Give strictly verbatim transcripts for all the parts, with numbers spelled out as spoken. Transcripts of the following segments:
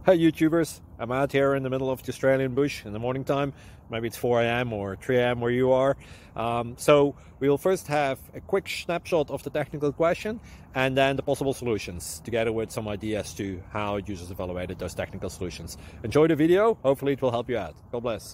Hi YouTubers, I'm out here in the middle of the Australian bush in the morning time. Maybe it's four A M or three A M where you are. Um, so we'll first have a quick snapshot of the technical question and then the possible solutions, together with some ideas to how users evaluated those technical solutions. Enjoy the video, hopefully it will help you out. God bless.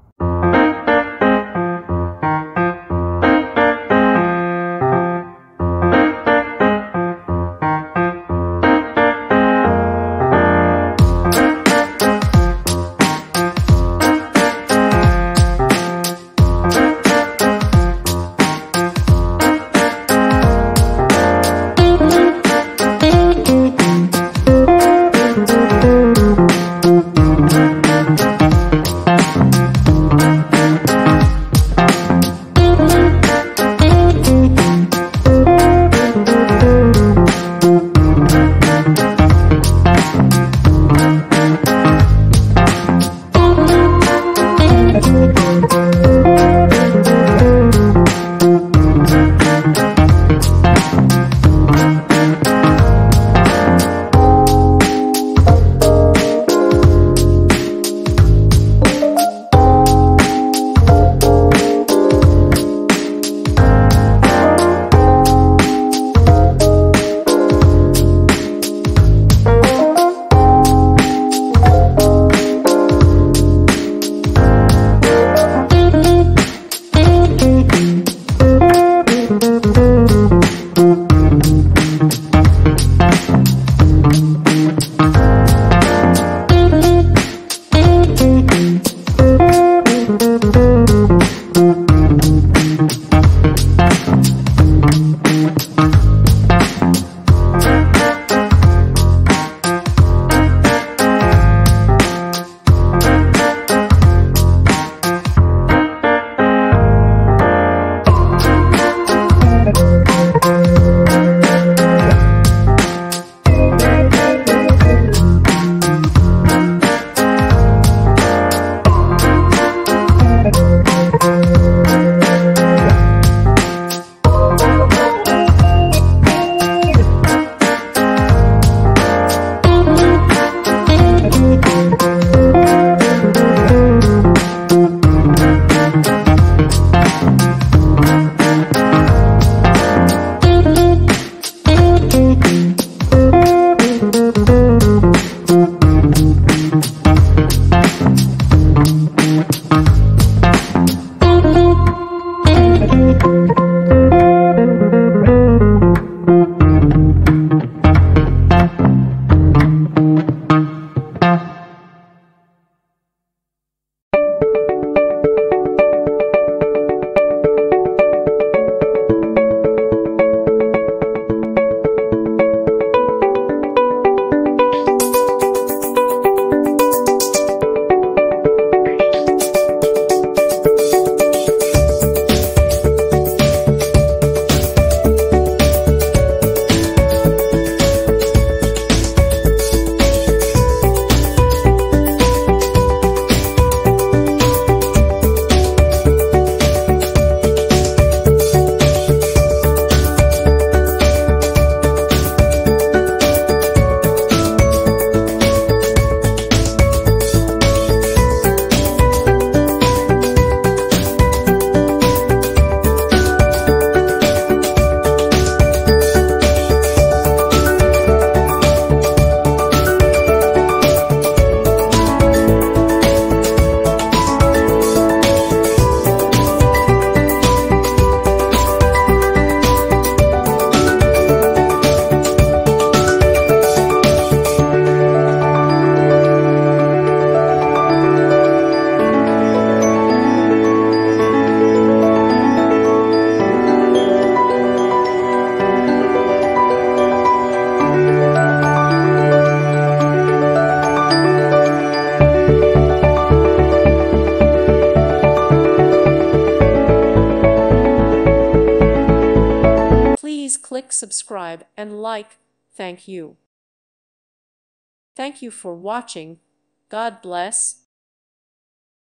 Please click subscribe and like. Thank you. Thank you for watching. God bless.